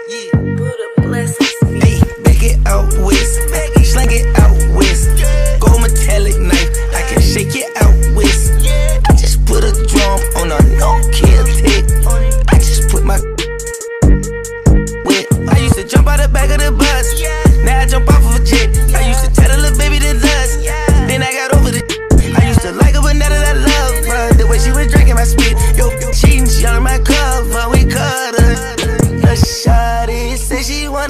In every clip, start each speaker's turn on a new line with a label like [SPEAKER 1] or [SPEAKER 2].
[SPEAKER 1] Put a blessing.
[SPEAKER 2] Hey, back it out west, slang it out west. Gold metallic knife, I can shake it out west. I just put a drum on a no-kill tick. I just put my wet. I used to jump out the back of the bus, now I jump off of a jet. I used to tell the little baby to lust, then I got over the I used to like her, but now that I love her, the way she was drinking my spit. Yo, cheating, she on my cover, we cut her. The shawty said she want,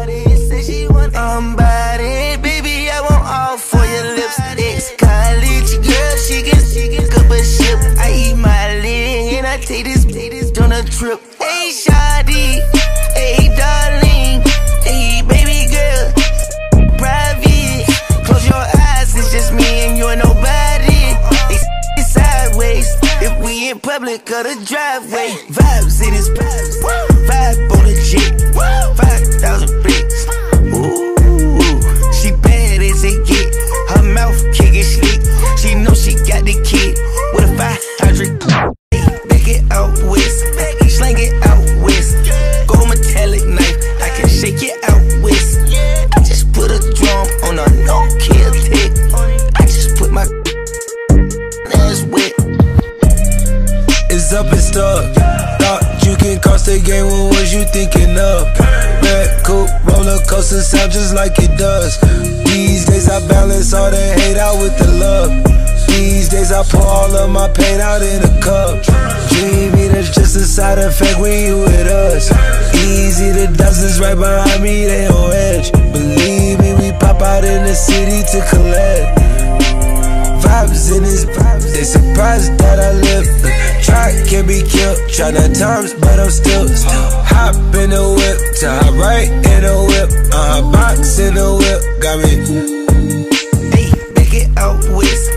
[SPEAKER 2] body, baby, I want all for your lips. Ex-college girl, she can cup a ship. I eat my leg and I take this on a trip. Hey, shawty, hey, darling, hey, baby girl, private. Close your eyes, it's just me and you and nobody. It's sideways if we in public or the driveway. Vibes in his vibes, vibe on the jet, 5,000 bricks. Ooh, she bad as it get. Her mouth kicking slick. She know she got the kid with a 500. Back it out west, slang it out west. Gold metallic knife, I can shake it out west. I just put a drum on a no-kill tick. I just put my ass wet.
[SPEAKER 3] It's up and stuck. Thought you can cross the game, what was you thinking of? Red coupe, roller coaster sound just like it does. These days I balance all the hate out with the love. These days I pour all of my pain out in a cup. Dream eaters just a side effect when you with us. Easy, the dozens right behind me, they on edge. Believe me, we pop out in the city to collect. Vibes in this vibes, they surprised that I live. Try can't be killed, try nine times, but I'm still hop in the whip, to hop right in the whip, box in the whip, got me.
[SPEAKER 2] Hey, back it out west,